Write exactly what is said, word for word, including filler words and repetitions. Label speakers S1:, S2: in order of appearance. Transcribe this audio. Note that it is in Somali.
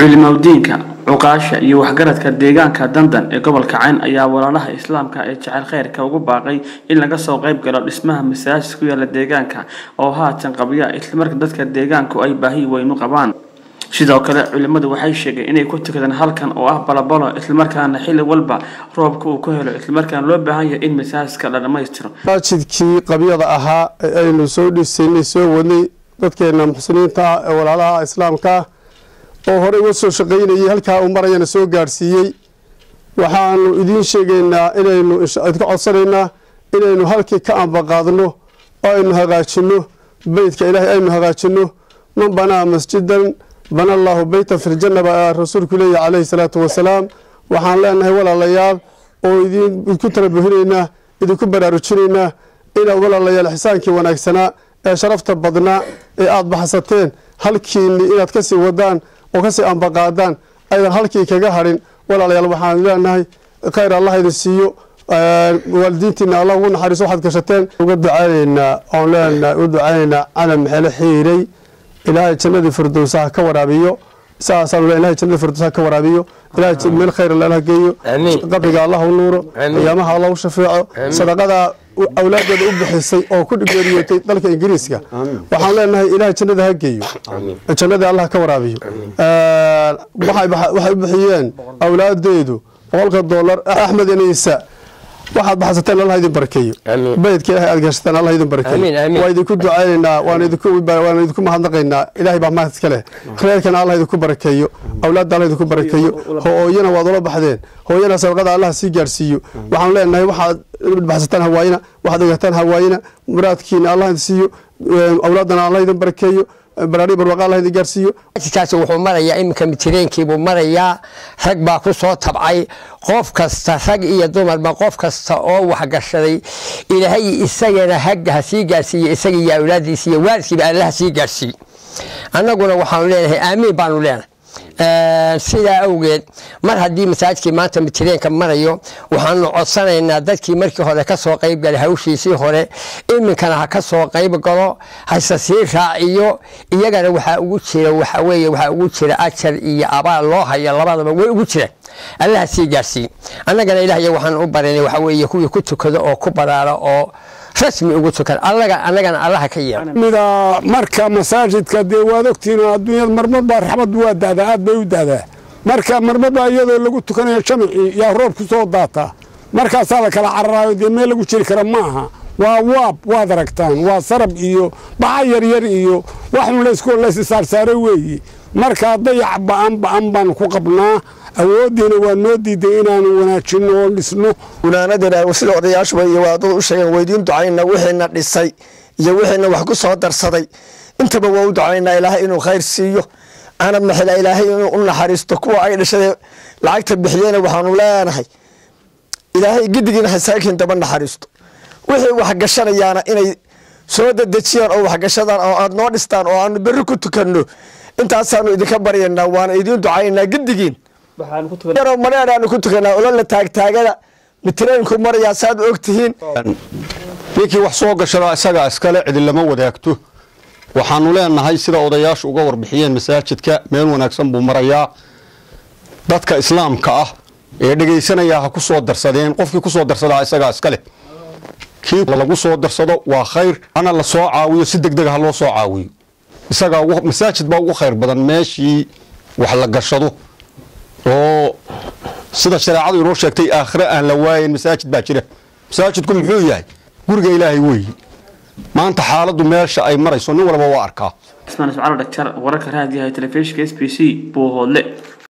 S1: culimadiinka cuqaasha iyo waxgaradka deegaanka dandan ee gobolka Cayn ayaa walaalaha islaamka ee jacayl khayrka ugu baaqay in laga soo qayb galo dhismaha masaajid ku yaala deegaanka oo haatan qabiya isla markaa dadka deegaanku ay baahi weyn u qabaan. sidoo kale culimadu waxay sheegeen inay ku tukadaan halkan oo ah balabalo isla markaana xilli walba roobka uu ku helo isla markaana loo baahan yahay in masaajidka la dhameystiro.
S2: masaajidkii qabiyada ahaa aynu soo dhisaynay soo wadnay dadkeena muxsiniinta ee walaalaha islaamka oo hore uga soo shaqeynayay halka uu marayana soo gaarsiiyay. waxaanu idin sheegaynaa inaynu idinka codsanaynaa inaynu halkii ka ambaqaadno oo aynu hagaajino beydka ilaahay aynu hagaajino. man banaa masjidan bana allahu baytan fi ljanna baa rasuulku leeyahay calayhi salaatu wasalaam. waxaan leenahay walaalayaal oo idinku tarabuhinaynaa idinku baraarujinaynaa ina walaalayaal ixsaankii wanaagsanaa ee sharafta badnaa ee aad baxsateen halkiini inaad kasii wadaan oo kasii ambaqaadaan aydan halkii kaga harin. walaalayaal waxaan leenahay khayr allah idin siiyo, waalidiintiina allah ugu naxariiso waxaad gashateen. uga ducaynaynaa oon leenahay u ducaynaynaa cana maxele xiiray ilaahay jannadii firdowsaha ka waraabiyo. saasaan ilaahay jannadii firdowsaha ka waraabiyo. ilaahay meel khayr allah geeyo, qabriga allah u nuuro, qiyaamaha allah u shafeeco. sadaqada awlaadeeda u bixisay oo ku geeriyootay dalka Ingiriiska waxaan leenahay ilaahay jannada ha geeyo, jannada allah ka waraabiyo. waxay waxay u bixiyeen awlaadeedu boqolka dollar. Axmed Iniisa waxaad baxsateen allah idin barakeeyo, beydka ilaahay aad gashateen allah idin barakeeyo. waa idinku ducaynaynaa, waan idinku waan idinku mahadnaqaynaa. ilaahay baa mahad iska leh. khayrkana allah idinku barakeeyo, awlaadda allah idinku barakeeyo. hooyana waad ula baxdeen, hooyana sadaqada allah sii gaarsiiyo. waxaan leenahay waxaad baxsateen hawaayina, waxaad ogataan hawaayina, muraadkiina allah idin siiyo, awlaadana allah idin barakeeyo, baraari barwaaqo allah idin gaarsiiyo.
S3: kaas wuxuu marayaa iminka mitireenkii buu marayaa. rag baa ku soo tabcay, qof kasta rag iyo dumarba qof kasta oo wax gashaday ilaahay isagana hagga ha sii gaarsiiyo, isaga iyo awlaadiisa iyo waalidkiiba allah sii gaarsiiyo. annaguna waxaanu leenahay aamiin baanu leenahay. sidaa awgeed mar haddii masaajidkii maanta mitireenka marayo waxaanu codsanaynaa dadkii markii hore ka soo qayb galay hawshiisii hore iminkana ha ka soo qayb galo, hase sii raaciyo. iyagana waxaa ugu jira waxa weeye waxaa ugu jira ajar iyo abaal loo haya, labadaba way ugu jiraan. allah sii gaarsiiyo. annagana ilaahay waxaan u barinay waxa weeye kuwii ku tukado oo ku baraara oo rasmi ugu tukan allaga annagana allah ka yeelo.
S4: mida marka masaajidka dee waad ogtiin adduunyada marmar baa raxmad waa daadaa, aad bay u daadaa. marka marmar baa iyadoo lagu tukanayo jamci yaa roob ku soo daataa, markaasaa la kala cararaayo. dee meel lagu jiri kara ma aha, waa waab waad aragtaan, waa sarab iyo baca yaryar iyo waxnu laysku layssaarsaaro weeye. markaa dayac ba'an ba'an baan ku qabnaa, awoodiina waa noo diiday inaanu wanaajinno oo dhisno.
S5: gunaanadana sida odayaashuba iyo waadada u sheegeen waydiin ducaynaa wixiina dhisay iyo wixiina wax ku soo darsaday intaba waa u ducaynaa ilaahay inuu khayr siiyo. ana maxila ilaahay inuu u naxariisto kuwa ay dhashay lacagta bixiyeen. waxaanu leenahay ilaahay gidigiina hasaakin daba naxariisto. wixii wax gashanayaana inay soo dadajiyaan oo wax gashadaan oo aad noo dhistaan oo aanu berri ku tukanno. intaasaanu idinka baryaynaa, waana idiin ducaynaa gidigiin. yaro mareeraanu ku tukanaa olala taagtaagada mitireenku marayaa saad ogtihiin.
S6: ninkii wax soo gashada isaga iskale cidi lama wadaagto. waxaanu leenahay sida odayaashu uga warbixiyeen masaajidka meel wanaagsan buu marayaa. dadka islaamka ah ee dhageysanaya ha ku soo darsadeen, qofkii ku soo darsadaa isaga iskale. kii lagu soo darsado waa khayr, ana la soo caawiyo si degdeg ah loo soo caawiyo. isaga masaajid baa ugu khayr badan meeshii wax la gashado oo sida shariicadu inoo sheegtay aakhira aan la waayin masaajid baa jira. masaajidku muxuu yahay? guriga ilaahay weeye. maanta xaaladdu meesha ay marayso nin walba waa arkaa.
S1: Ismaan Ismaal Dhaktar wararka raadiyaha telefishinka S B C buu hoodle.